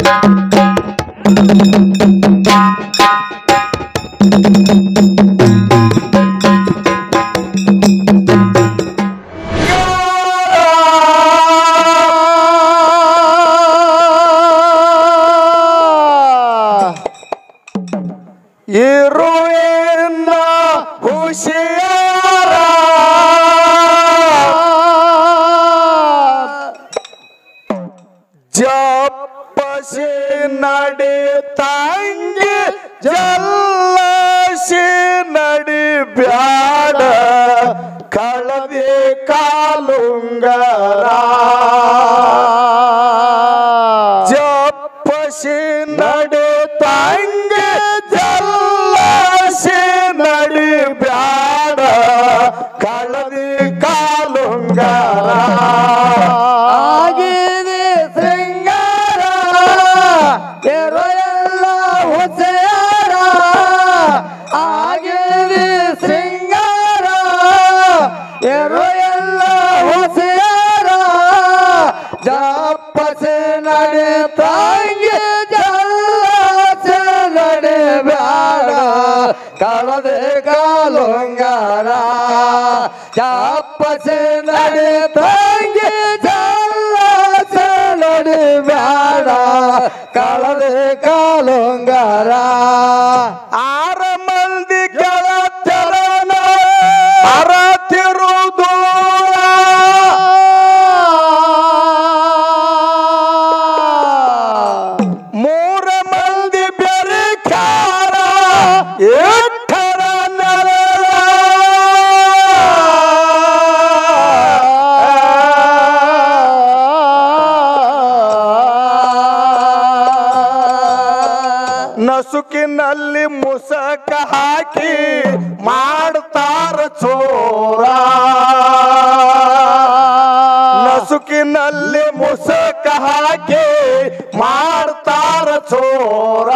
ಇರುವೆನ್ನ ಹುಷಿಯಾರ ಜಪ್ಪಸಿ ನಡಿ ತಂಗಿ ಜಲ್ಲಸಿ ನಡಿ ಬ್ಯಾಡ ಕಳದಿ ಕಾಲುಂಗರ ಜಪ್ಪಸಿ ನಡಿ ತಂಗಿ ಜಲ್ಲಸಿ ನಡಿ ಬ್ಯಾಡ ಕಳದಿ ಕಾಲುಂಗರ ಆಗಿದೆ ಶೃಂಗಾರ ಎರೋ ಎಲ್ಲ ಹುಸಿಯಾರ ಆಗಿದೆ ಶೃಂಗಾರ ಎರೋ ಎಲ್ಲ ಹುಸಿಯಾರ ಜಪ್ಪಸಿ ನಡೆ ತಂಗಿ ಜಲ್ಲಸಿ ನಡೆ ಬ್ಯಾಡ ಕಳದೆ ಕಾಲುಂಗಾರ ಜಪ್ಪಸಿ ನಡೆ ತಂಗಿ ಜಲ್ಲಸಿ ನಡೆ ಬ್ಯಾಡ ಕಳದೆ ಕಾಲುಂಗಾರ ಆರ ಮಂದಿ ಗೆಳತರನ ಅರತಿರುವುದು ಮೂರ ಮಂದಿ ಬೆರಿಕಾರ ಎಟ್ಟರ ನೆರಳ ನಸುಕಿನಲ್ಲಿ ಮುಸಕ ಹಾಕಿ ಮಾಡ್ತಾರ ಚೋರ ನಸುಕಿನಲ್ಲಿ ಮುಸಕ ಹಾಕಿ ಮಾಡ್ತಾರ ಚೋರ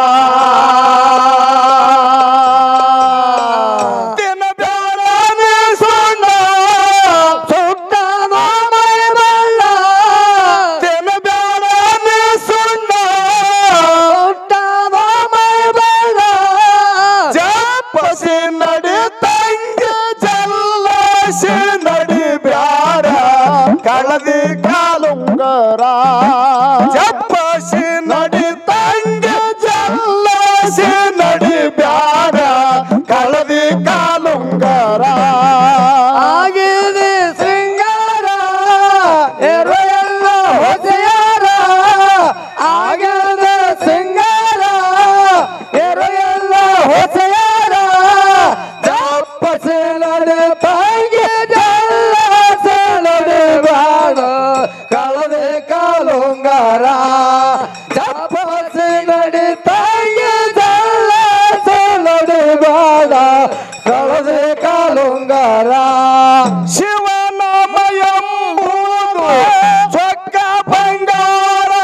ದಿನ ಬ್ಯಾಡನೆ ಸುಣ್ಣ ಸುಟ್ಟದ ಮೈ ಬಣ್ಣ ದಿನ ಬ್ಯಾಡನೆ ಸುಣ್ಣ ಸುಟ್ಟದ ಮೈ ಬಣ್ಣ ಜಪ್ಪಸಿ ನಡಿ ತಂಗಿ ಜಲ್ಲಸಿ ನಡಿ ಬ್ಯಾಡ ಕಳದಿ ಕಾಲುಂಗರ ಜಪ್ಪಸಿ ನಡಿ ತಂಗಿ ಜಲ್ಲಸಿ ನಡಿ ಬ್ಯಾಡ ಕಳದಿ ಕಾಲುಂಗರ ಆಗಿದೆ ಶೃಂಗಾರ ಎರೋ ಎಲ್ಲ ಹೊಸೆಯಾರ ಆಗಿದೆ ಶೃಂಗಾರ ಎರೋ ಎಲ್ಲ ಹೊಸೆಯಾರ ಜಪ್ಪಸಿ ನಡೆ ತಂಗಿ ಜಲ್ಲಸಿ ನಡೆ ಬ್ಯಾಡ ಕಳದೆ ಕಾಲುಂಗಾರ ಜಪ್ಪಸಿ ನಡೆ ತಂಗಿ ಜಲ್ಲಸಿ ನಡೆ ಬ್ಯಾಡ ಕಳದೆ ಕಾಲುಂಗಾರ ಶಿವನಾಮ ಎಂಬುದು ಚೊಕ್ಕ ಬಂಗಾರ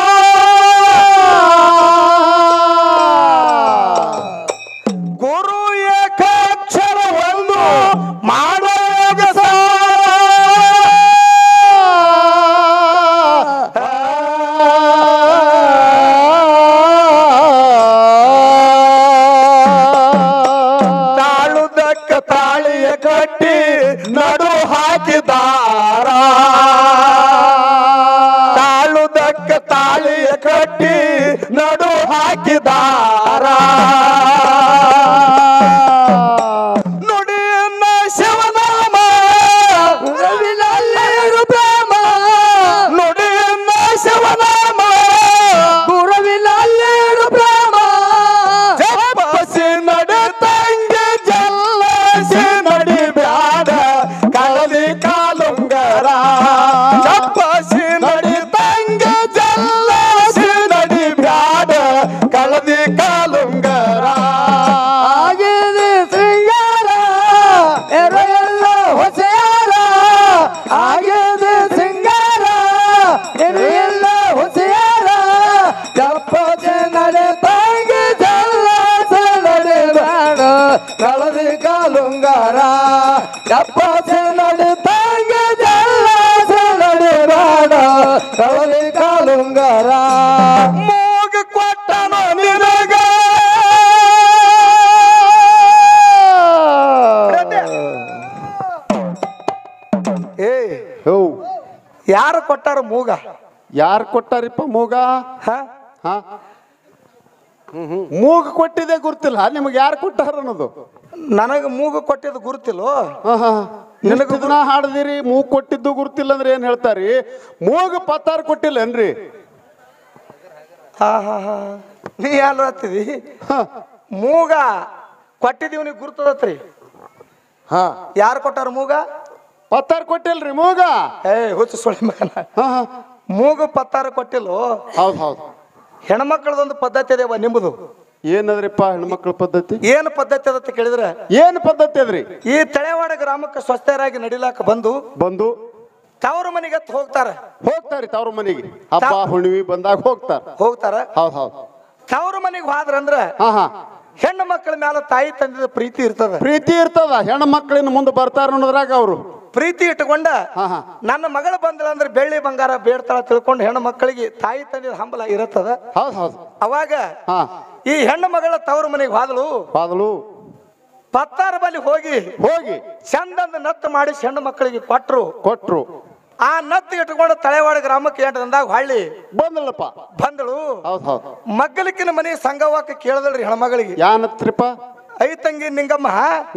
ಗುರು ಏಕಾಕ್ಷರ ಒಂದು ಮಾಡೋ ತಾಳುದಕ್ಕ ತಾಳಿಯ ಕಟ್ಟಿ ನಡು ಹಾಕಿದಾರ ತಾಳುದಕ್ಕ ತಾಳಿಯ ಕಟ್ಟಿ ನಡು ಹಾಕಿದಾರ ನುಡಿಯನ್ನ ಶಿವನಾಮ ಗುರುವಿನಲ್ಲೇರು ಪ್ರೇಮ ನುಡಿಯನ್ನ ಶಿವನಾಮ ಗುರುವಿನಲ್ಲೇರು ಪ್ರೇಮ ಜಪ್ಪಸಿ ನಡಿ ತಂಗಿ ಜಲ್ಲಸಿ ನಡಿ ಬ್ಯಾಡ ಕಳದಿ ಕಾಲುಂಗರ ಜಪ್ಪಸಿ ನಡಿ ತಂಗಿ ಜಲ್ಲಸಿ ನಡಿ ಬ್ಯಾಡ ಕಳದಿ ಕಾಲ ಕೊಟ್ಟಾರ ಮೂಗ? ಯಾರು ಕೊಟ್ಟಾರಿಪ್ಪ ಮೂಗ? ಹಾ ಹಾ ಮೂಗ ಕೊಟ್ಟಿದೆ ಗುರ್ತಿಲ್ಲ, ನಿಮಗೆ ಯಾರು ಕೊಟ್ಟಾರ ಅನ್ನೋದು? ನನಗ ಮೂಗು ಕೊಟ್ಟಿದ್ದು ಗುರುತಿಲ್ಲೋ? ನಿನಗ ಹಾಡದಿರಿ ಮೂಗ್ ಕೊಟ್ಟಿದ್ದು ಗುರ್ತಿಲ್ಲ ಅಂದ್ರೆ ಏನ್ ಹೇಳ್ತಾರಿ? ಮೂಗ ಪತ್ತಾರು ಕೊಟ್ಟಿಲ್ಲ ಏನ್ರಿ? ಹಾ ಹಾ ಹಾ ನೀ ಯಾರು ಹತ್ತಿದಿ? ಮೂಗ ಕೊಟ್ಟಿದ್ದೀವಿ ನೀವು ಗುರ್ತದತ್ರಿ. ಹಾ ಯಾರು ಕೊಟ್ಟಾರ ಮೂಗ? ಪತ್ತಾರು ಕೊಟ್ಟಿಲ್ರಿ ಮೂಗ. ಹುಚ್ಚು ಸುಳಿ ಮಗನ, ಮೂಗು ಪತ್ತಾರು ಕೊಟ್ಟಿಲ್ಲೋ? ಹೌದು ಹೌದು. ಹೆಣ್ಮಕ್ಳದೊಂದು ಪದ್ಧತಿ ಅದೇವ ನಿಮ್ಮದು. ಏನದ್ರಿಪ್ಪ ಹೆಣ್ಮಕ್ಳ ಪದ್ಧತಿ? ಏನು ಪದ್ಧತಿ ಅದತ್ತ ಕೇಳಿದ್ರೆ ಏನು ಪದ್ಧತಿ ಅದ್ರಿ? ಈ ತಳೆವಾಡ ಗ್ರಾಮಕ್ಕೆ ಸ್ವಸ್ಥರಾಗಿ ನಡಿಲಾಕ ಬಂದು ತವ್ರ ಮನೆಗೆ ಹೋಗ್ತಾರ ತವ್ರ ಮನೆಗೆ ಹಬ್ಬ ಹುಣ್ಣಿಮೆ ಬಂದಾಗ ಹೋಗ್ತಾರ. ಹೌದ್ ಹೌದು. ತವ್ರ ಮನೆಗೆ ಹೋದ್ರಂದ್ರ ಹೆಣ್ಣು ಮಕ್ಕಳ ಮ್ಯಾಲ ತಾಯಿ ತಂದೆದ ಪ್ರೀತಿ ಇರ್ತದ. ಹೆಣ್ಣು ಮಕ್ಕಳಿನ ಮುಂದೆ ಬರ್ತಾರ ಅನ್ನೋದ್ರಾಗ ಅವರು ಪ್ರೀತಿ ಇಟ್ಟುಕೊಂಡ ನನ್ನ ಮಗಳು ಬಂದಳ ಅಂದ್ರೆ ಬೆಳ್ಳಿ ಬಂಗಾರ ಬೇಡ್ತಾಳ ತಿಳ್ಕೊಂಡು ಹೆಣ್ಣು ಮಕ್ಕಳಿಗೆ ತಾಯಿ ತಂದೆದ ಹಂಬಲ ಇರುತ್ತದ. ಅವಾಗ ಈ ಹೆಣ್ಣು ಮಗಳ ತವ್ರ ಮನೆಗೆ ಹೋದಳು ಪತ್ತಾರ ಬಲಿ ಹೋಗಿ ಚಂದಂದ ನತ್ತು ಮಾಡಿಸಿ ಹೆಣ್ಣು ಮಕ್ಕಳಿಗೆ ಕೊಟ್ರು. ಆ ನತ್ತು ಇಟ್ಕೊಂಡು ತಳೆವಾಡ ಗ್ರಾಮಕ್ಕೆ 8 ದಿನದಾಗ ಹೊಳ್ಳಿ ಬಂದಳು. ಮಗ್ಗಲಿಕ್ಕಿನ ಮನೆ ಸಂಗವಾಕ ಕೇಳದಳ್ರಿ ಹೆಣ್ಮಗಳಿಗೆ. ಯಾನತ್ರಿಪ್ಪ? ಐತಂಗಿ ನಿಂಗಮ್ಮ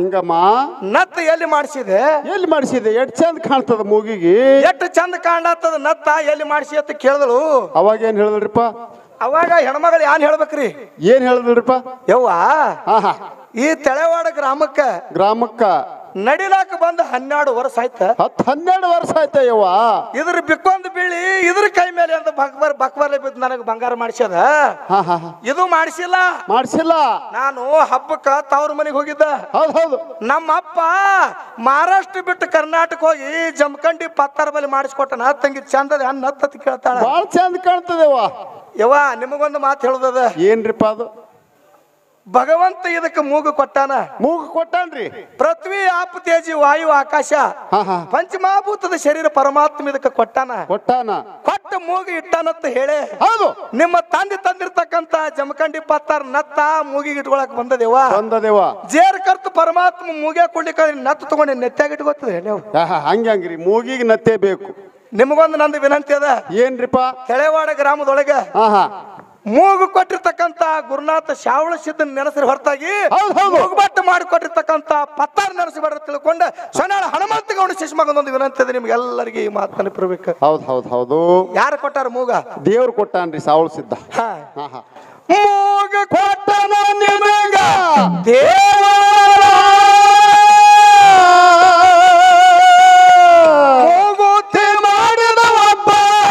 ನತ್ತ ಎಲ್ಲಿ ಮಾಡಿಸಿದೆ ಎಷ್ಟ್ ಚಂದ ಕಾಣ್ತದ ಮೂಗಿಗೆ, ಎಷ್ಟು ಚಂದ ಕಾಣತ್ತದ ನತ್ತ ಎಲ್ಲಿ ಮಾಡಿಸಿ ಅಂತ ಕೇಳಿದಳು. ಅವಾಗ ಏನ್ ಹೇಳಿದ್ರಿಪ್ಪ? ಅವಾಗ ಹೆಣ್ಮಗಳು ಏನ್ ಹೇಳ್ಬೇಕ್ರಿ? ಏನ್ ಹೇಳಿದ್ರಿಪ್ಪ? ಯವ್ವ ಈ ತಳೆವಾಡ ಗ್ರಾಮಕ್ಕ ನಡಿಲಾಕ ಬಂದ 12 ವರ್ಷ ಆಯ್ತ. 12 ವರ್ಷ ಆಯ್ತ ಯವ್ವ. ಇದ್ರ ಬಿಕ್ಕೊಂದು ಬೀಳಿ ಇದ್ರ ಕೈ ಮೇಲೆ ಅಂತ ಬಕ್ಬರ್ಲೆ ಬಿದ್ದು ನನಗೆ ಬಂಗಾರ ಮಾಡಿಸ್ಯದ. ಇದು ಮಾಡಿಸಿಲ್ಲ. ನಾನು ಹಬ್ಬಕ್ಕ ತವ್ರ ಮನೆಗೆ ಹೋಗಿದ್ದ. ಹೌದು. ನಮ್ಮ ಅಪ್ಪ ಮಹಾರಾಷ್ಟ್ರ ಬಿಟ್ಟು ಕರ್ನಾಟಕ ಹೋಗಿ ಜಮಖಂಡಿ ಪತ್ತಾರ ಬಲಿ ಮಾಡಿಸ್ಕೊಟ್ಟನ. ತಂಗಿ ಚಂದದ ಹತ್ತ ಕೇಳ್ತಾಳ. ಬಾಳ ಚಂದ ಕಾಣ್ತದೇವ. ಯವ್ವ ನಿಮಗೊಂದು ಮಾತು ಹೇಳುದದ. ಏನ್ರಿಪ್ಪ ಅದು? ಭಗವಂತ ಇದಕ್ಕೆ ಮೂಗು ಕೊಟ್ಟಾನ್ರಿ. ಪೃಥ್ವಿ ಆಪ ತೇಜಿ ವಾಯು ಆಕಾಶ ಪಂಚಮಹಾಭೂತದ ಶರೀರ ಪರಮಾತ್ಮ ಇದಕ್ಕೆ ಕೊಟ್ಟಾನ. ಕೊಟ್ಟ ಮೂಗು ಇಟ್ಟಾನಂತ ಹೇಳಿ ನಿಮ್ಮ ತಂದಿರ್ತಕ್ಕಂತ ಜಮಖಂಡಿ ಪತ್ತಾರ ನತ್ತ ಮೂಗಿಗೆ ಇಟ್ಕೊಳಕ್ ಬಂದದೇವ. ಜೇರ್ ಕರ್ತ ಪರಮಾತ್ಮ ಮೂಗೆ ಕೊಡ್ಲಿಕ್ಕೆ ನತ್ತು ತಗೊಂಡು ನೆತ್ತಾಗಿ ಇಟ್ಕೋತದೆ ನೀವು. ಹಂಗ್ರಿ ಮೂಗಿಗೆ ನತ್ತೇ ಬೇಕು. ನಿಮಗೊಂದು ನಂದು ವಿನಂತಿ ಅದ. ಏನ್ರಿಪ್ಪ? ತಳೆವಾಡ ಗ್ರಾಮದೊಳಗ ಮೂಗು ಕೊಟ್ಟಿರ್ತಕ್ಕಂತ ಗುರುನಾಥ ಶಾವಳ ಸಿದ್ಧ ನೆನಸರಿ ಹೊರತಾಗಿ ಮೂಗುಬಟ್ಟು ಮಾಡಿಕೊಟ್ಟಿರ್ತಕ್ಕಂತ ಪತ್ತಾರ ನೆನಸಿಬೇಡ ತಿಳ್ಕೊಂಡ ಸೊನ್ನಾಳ ಹನುಮಂತ ಗೌಡ ಶಿಶುಮಗನೊಂದು ವಿನಂತಿ ಇದೆ ನಿಮ್ಗೆಲ್ಲರಿಗೆ ಈ ಮಾತು ನೆನಪಿರ್ಬೇಕು. ಹೌದು. ಯಾರು ಕೊಟ್ಟಾರ ಮೂಗ? ದೇವ್ರು ಕೊಟ್ಟಾನ್ರಿ ಶಾವಳ ಸಿದ್ಧ. ಮೂಗ ಕೊಟ್ಟನ ನಿನಗ ದೇವ ಮೂಗುತಿ ಮಾಡಿದ ಒಬ್ಬ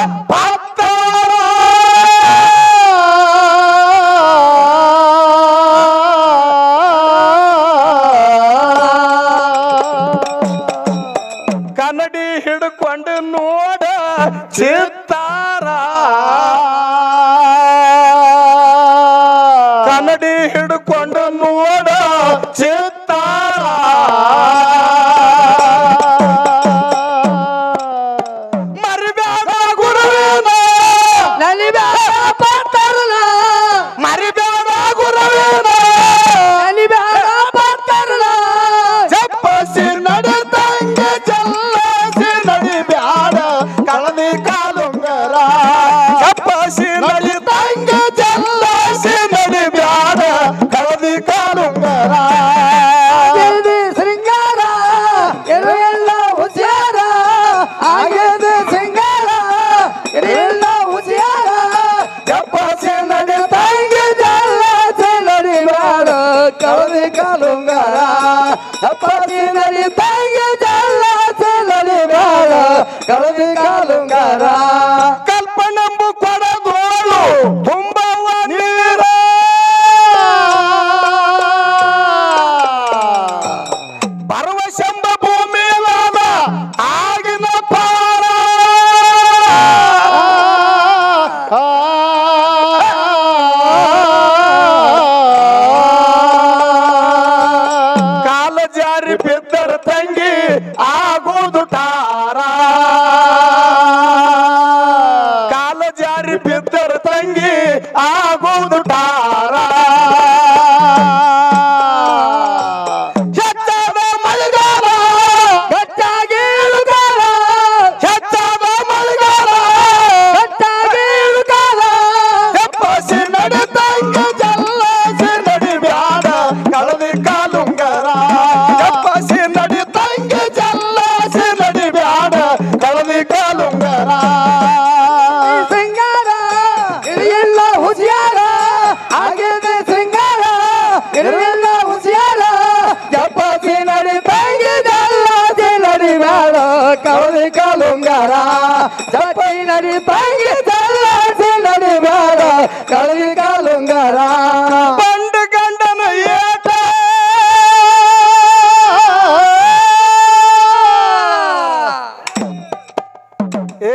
ಕನ್ನಡಿ ಹಿಡ್ಕೊಂಡು ನೋಡ ಚಿತ್ತಾರ, ಕನ್ನಡಿ ಹಿಡ್ಕೊಂಡು ನೋಡ ಚಿತ್ತಾರ. ಮರಿಬೇಡ ಗುರುವಿನ ಪತ್ತಾರನ, ಮರಿಬೇಡ ಗುರುವಿನ ಪತ್ತಾರನ. ಜಪ್ಪಸಿ ನಡತಂಗೆ ಜಲ್ಲಸಿ ನಡಿಬ್ಯಾಡ ಕಳದಿ ಕಾಲುಂಗರ. ಜಪ್ಪಸಿ ನಡಿತಂಗೆ ಜಲ್ಲಸಿ ನಡಿಬ್ಯಾಡ ಕಳದಿ ಕಾಲುಂಗರ. ಶೃಂಗಾರ ಎಲ್ಲ ಹುಷಾರ ಆಗಿದೆ, ಶೃಂಗಾರ ಎಲ್ಲ ಹುಷಾರ. ಜಪ್ಪಸಿ ನಡಿತಂಗೆ ಜಲ್ಲಸಿ ನಡಿಬ್ಯಾಡ ಕಳದಿ ಕಾಲುಂಗರ. ಜಪ್ಪಸಿ ನಡಿತಂಗೆ ಜಲ್ಲಸಿ ನಡಿಬ್ಯಾಡ ಕಳದಿ ಕಾಲುಂಗರ. ಕಲ್ಪನಂಬು ಕೊಡದೋಳು ತುಂಬವ ನೀರ, ಬರುವ ಶಂಭ ಭೂಮಿ ಆಗಿನ ಪಾರ. ಕಾಲ ಜಾರಿ ಬಿದ್ದರ ತಂಗಿ ಆಗುವುದು ಟಾರ. ನಡಿಬ್ಯಾಡ ಕವಲಿ ಕಾಲುಂಗಾರ ಜಪ್ಪಿ ನಡಿ ತಂಗಿ ಜಲ್ಲಾಸಿ ನಡಿಬ್ಯಾಡ ಕವಲಿ ಕಾಲುಂಗಾರ ಬಂಡ ಗಂಡನ ಏಟ ಏ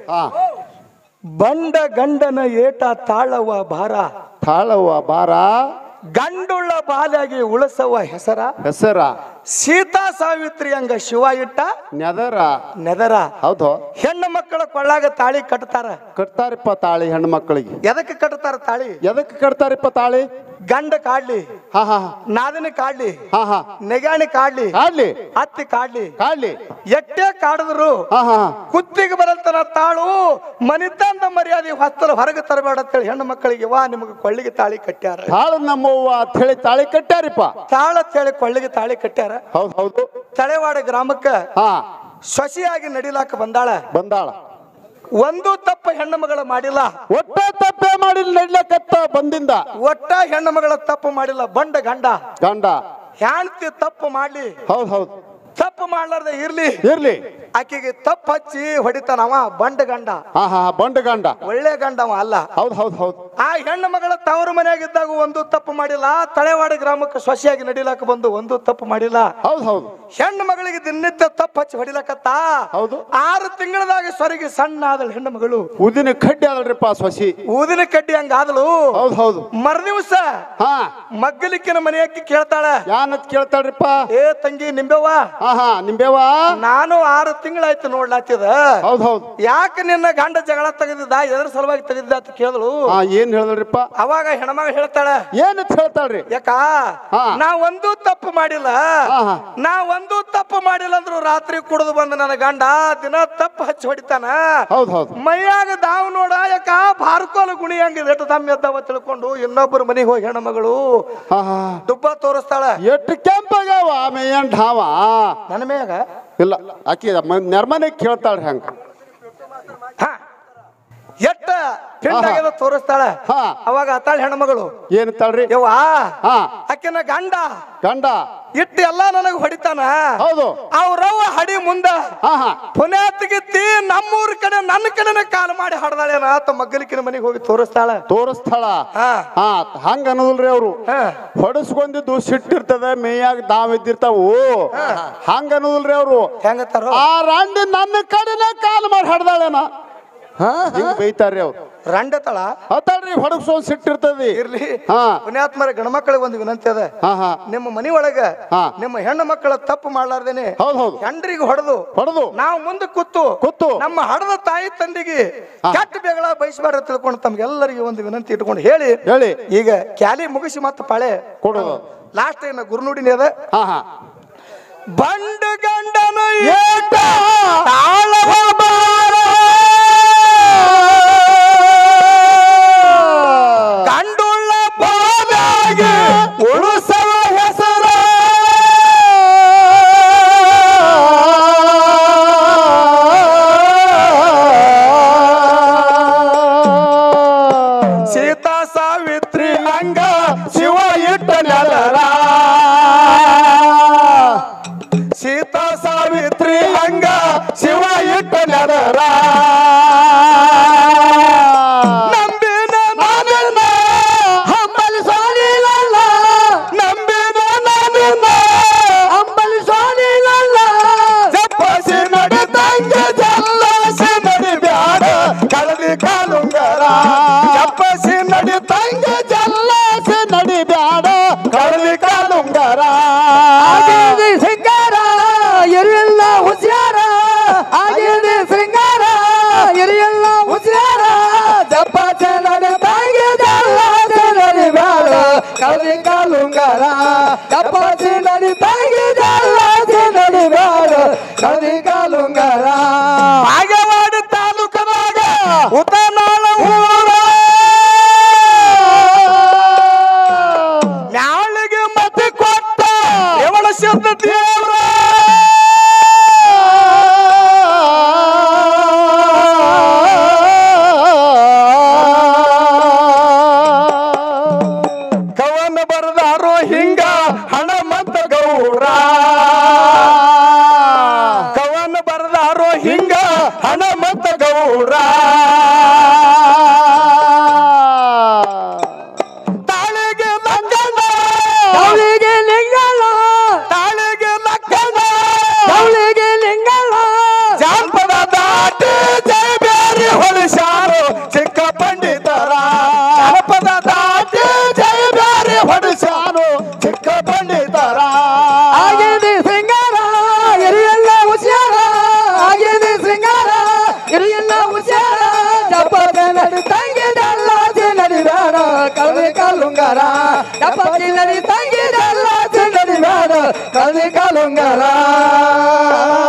ಬಂಡ ಗಂಡನ ಏಟ ತಾಳವ ಭಾರ ತಾಳವ್ವ ಬಾರ ಗಂಡುಳ್ಳ ಬಾಲ್ಯಾಗಿ ಉಳಸವ ಹೆಸರ ಸೀತಾ ಸಾವಿತ್ರಿ ಹಂಗ ಶಿವ ಇಟ್ಟ ನೆದರ ಹೌದು ಹೆಣ್ಣು ಮಕ್ಕಳ ಕೊಳ್ಳಾಗ ತಾಳಿ ಕಟ್ತಾರಿಪ್ಪ ತಾಳಿ ಹೆಣ್ಣು ಮಕ್ಕಳಿಗೆ ಎದಕ್ಕೆ ಕಟ್ತಾರ ತಾಳಿ ಎದಕ್ಕೆ ಕಟ್ತಾರಿಪ್ಪ ತಾಳಿ ಗಂಡ ಕಾಡ್ಲಿ ಹಾ ಹಾ ನಾದಿನ ಕಾಡ್ಲಿ ಹಾ ಹಾ ನೆಗಾಣಿ ಕಾಡ್ಲಿ ಅತ್ತಿ ಕಾಡ್ಲಿ ಎಟ್ಟೆ ಕಾಡಿದ್ರು ಕುತ್ತಿಗೆ ಬರಲ್ತನ ತಾಳು ಮನಿತಂದ ಮರ್ಯಾದೆ ಹೊಸ್ತಲ ಹೊರಗೆ ತರಬೇಡ ಅಂತೇಳಿ ಹೆಣ್ಣು ಮಕ್ಕಳಿಗೆ ವಾ ನಿಮಗೆ ಕೊಳ್ಳಿಗೆ ತಾಳಿ ಕಟ್ಟ್ಯಾರ ತಾಳು ನಮ್ಮವ್ವ ಅಂತ ಹೇಳಿ ತಾಳಿ ಕಟ್ಟ್ಯಾರಿಪ್ಪ ತಾಳ ಅಂತೇಳಿ ಕೊಳ್ಳಿಗೆ ತಾಳಿ ಕಟ್ಟ್ಯಾರ ಹೌದು ತಳೆವಾಡ ಗ್ರಾಮಕ್ಕ ಸೊಸೆಯಾಗಿ ನಡಿಲಾಕ ಬಂದಾಳ ಒಂದು ತಪ್ಪ ಹೆಣ್ಣು ಮಗಳ ಮಾಡಿಲ್ಲ ಒಟ್ಟ ತಪ್ಪೇ ಮಾಡಿಲ್ಲ ನಡ್ಲಕತ್ತ ಬಂದಿಂದ ಒಟ್ಟ ಹೆಣ್ಣು ಮಗಳ ತಪ್ಪು ಮಾಡಿಲ್ಲ ಬಂಡ ಗಂಡ ಹೆಂಡತಿ ತಪ್ಪು ಮಾಡ್ಲಿ ಹೌದು ತಪ್ಪು ಮಾಡ್ಲಾರ್ದ ಇರ್ಲಿ ಆಕೆಗೆ ತಪ್ಪು ಹಚ್ಚಿ ಹೊಡಿತಾನವ ಬಂಡ ಗಂಡ ಒಳ್ಳೆ ಗಂಡವ ಅಲ್ಲ ಹೌದು ಆ ಹೆಣ್ಣು ಮಗಳ ತವರು ಮನೆಯಾಗಿದ್ದಾಗ ಒಂದು ತಪ್ಪು ಮಾಡಿಲ್ಲ ತಳೆವಾಡ ಗ್ರಾಮಕ್ಕೆ ಸೊಸೆಯಾಗಿ ನಡಿಲಾಕ ಬಂದು ಒಂದು ತಪ್ಪು ಮಾಡಿಲ್ಲ ಹೌದು ಹೆಣ್ಣು ಮಗಳಿಗೆ ದಿನನಿತ್ಯ ತಪ್ಪು ಹಚ್ಚಿ ಹೊಡಿಲಕತ್ತ 6 ತಿಂಗಳದಾಗ ಸ್ವರಿಗೆ ಸಣ್ಣ ಆದಳು ಹೆಣ್ಣು ಮಗಳು ಊದಿನ ಕಡ್ಡಿ ಆದಳ್ರಿಪ್ಪ ಸೊಸಿ ಊದಿನ ಕಡ್ಡಿ ಹಂಗ ಆದಳು ಹೌದು ಮರುದಿವಸ ಮಗ್ಗಲಿಕ್ಕಿನ ಮನೆಯಕ್ಕೆ ಕೇಳ್ತಾಳ ಯಾನತ್ ಕೇಳ್ತಾಳ್ರಿಪ್ಪ ಏ ತಂಗಿ ನಿಂಬೆವ್ವ ನಿಂಬೆವ್ವ ನಾನು 6 ತಿಂಗಳಾಯ್ತು ನೋಡ್ಲಾತಿದ ಹೌದು ಯಾಕೆ ನಿನ್ನ ಗಂಡ ಜಗಳ ತೆಗೆದಿದ್ದ ಎದ್ರ ಸಲುವಾಗಿ ತೆಗೆದಿದ್ದ ಅಂತ ಕೇಳಿದ್ರು ಏನ್ ಹೇಳಿದ್ರಿಪ್ಪ ಅವಾಗ ಹೆಣ್ಮಗ ಹೇಳ್ತಾಳ ಏನಂತ ಹೇಳ್ತಾಳ್ರಿ ಯಾಕ ನಾ ಒಂದು ತಪ್ಪು ಮಾಡಿಲ್ಲ ಅಂದ್ರು ರಾತ್ರಿ ಕುಡಿದು ಬಂದ ನನ್ನ ಗಂಡ ದಿನ ತಪ್ಪು ಹಚ್ಚಿ ಹೊಡಿತಾನ ಮೈಯಾಗ ದಾವ್ ನೋಡ ಯಾಕ ಬಾರ್ಕೋಲ ಗುಣಿ ಹಂಗ ಎಟ್ಟು ದಮ್ಮ ಎದ್ದಾವ ತಿಳ್ಕೊಂಡು ಇನ್ನೊಬ್ಬರು ಮನೆಗೆ ಹೋಗಿ ಹೆಣ್ಮಗಳು ದುಬ್ಬ ತೋರಿಸ್ತಾಳ ಎಷ್ಟು ಕೆಂಪಾಗವ ಮೇಯನ್ ಢಾವ ನನ್ನ ಮೇಯಾಗ ಇಲ್ಲ ಆಕಿ ನೆರ್ಮನೆ ಕೇಳ್ತಾಳ್ರಿ ಹಂಗ ಎಟ್ಟ ಪಿಂಡಾಗೆಲ್ಲ ತೋರಿಸ್ತಾಳ ಅವಾಗ ಅತ್ತಾಳ ಹೆಣ್ಮಗಳು ಏನಂತಾಳ್ರಿ ಯವ್ವ ಆಕೆನ ಗಂಡ ಇಟ್ಟು ಎಲ್ಲಾ ನನಗ ಹೊಡಿತಾನ ಹೌದು ಅವ್ರವ್ವ ಹಡಿ ಮುಂದ ಪುಣ್ಯಾತ್ಗಿತ್ತಿ ನಮ್ಮೂರ್ ಕಡೆ ನನ್ನ ಕಡೆನ ಕಾಲ್ ಮಾಡಿ ಹಾಡ್ದಾಳೇನ ಆತ ಮಗ್ಗಲಿಕಿನ ಮನೆಗೆ ಹೋಗಿ ತೋರಿಸ್ತಾಳ ಹಂಗ ಅನ್ನೋದಿಲ್ರಿ ಅವ್ರು ಹೊಡಸ್ಕೊಂಡಿದ್ದು ಸಿಟ್ಟಿರ್ತದ ಮೇಯಾಗ ದಾವ್ ಇದ್ದಿರ್ತಾವು ಹಂಗ ಅನ್ನೋದಿಲ್ರಿ ಅವ್ರು ಹೆಂಗತ್ತಾರ ಆ ರಾಂಡಿ ನನ್ನ ಕಡೆನ ಕಾಲ್ ಮಾಡಿ ಹಾಡ್ದಾಳೇನ ಬೈತಾರ್ರಿ ಅವ್ರು ರಂಡತಳ ಹತ್ತಾಳ್ರಿ ಹೊಡಗ್ಸೋನ್ ಸಿಟ್ಟಿರ್ತದಿ ಇರ್ಲಿ ಪುಣ್ಯಾತ್ಮರ ಗಣಮಕ್ಕಳಿಗೆ ಒಂದು ವಿನಂತಿ ಅದ ನಿಮ್ಮ ಮನಿ ಒಳಗ ನಿಮ್ಮ ಹೆಣ್ಣು ಮಕ್ಕಳ ತಪ್ಪು ಮಾಡ್ಲಾರ್ದೇನೆ ಹೆಂಡ್ರಿಗೆ ಹೊಡೆದು ನಾವು ಮುಂದೆ ಕೂತು ನಮ್ಮ ಹಡದ ತಾಯಿ ತಂದಿಗೆ ಕೆಟ್ಟ ಬೇಗಳ ಬಯಸಬಾರ್ದು ತಿಳ್ಕೊಂಡು ತಮ್ಗೆಲ್ಲರಿಗೆ ಒಂದು ವಿನಂತಿ ಇಟ್ಕೊಂಡು ಹೇಳಿ ಈಗ ಕ್ಯಾಲಿ ಮುಗಿಸಿ ಮತ್ತೆ ಪಾಳೆ ಕೊಡೋದು ಲಾಸ್ಟ್ ಏನ ಗುರುನುಡಿನೇ ಅದ ಬಂಡ ಗಂಡನ ಏಟ ತಾಳವ ಬಾರ ಗಂಡುಳ್ಳ ಬಾದಾಗೆ ಉಳುಸವ ಹೆಸರ ಸೀತಾ ಸಾವಿತ್ರಿ ಹಂಗ ಶಿವ ಇಟ್ಟ ನೆಲರ ಸೀತಾ ಸಾವಿತ್ರಿ ಹಂಗ ಶಿವ ಇಟ್ಟ ನೆಲರ ಕವಲಿ ಕಾಲುಂಗಾರ ಕಪ್ಪಾಸಿ ನಡಿ ತಂಗಿ ಜಲ್ಲಾಸಿ ನಡಿ ಬಾಳ ಕವಲಿ ಕಾಲುಂಗಾರ ಬಾಗೇವಾಡಿ ತಾಲೂಕದಾಗ ಉತ್ತನಾಳ ಊರ ನ್ಯಾಳಿಗೆ ಮತಿ ಕೊಟ್ಟ ರೇವಣ ಶಬ್ದ ದೇವ್ರ ಹಿಂಗ ಹಣಮಂತ ಗೌರ ಕಳದಿ ಕಾಲುಂಗಾರ ಎಪ್ಪತ್ತಿ ನಡಿ ತಂಗಿ ಜಲ್ಲಾಸಿ ನಡಿಬೇಡ ಕಳದಿ ಕಾಲುಂಗಾರ